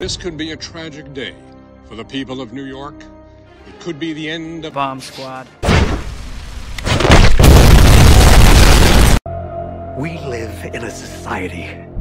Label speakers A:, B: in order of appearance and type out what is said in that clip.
A: This could be a tragic day for the people of New York. It could be the end of
B: Bomb Squad.
C: We live in a society